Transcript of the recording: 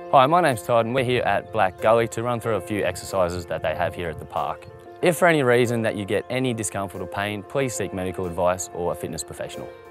Hi, my name's Todd and we're here at Gully to run through a few exercises that they have here at the park. If for any reason that you get any discomfort or pain, please seek medical advice or a fitness professional.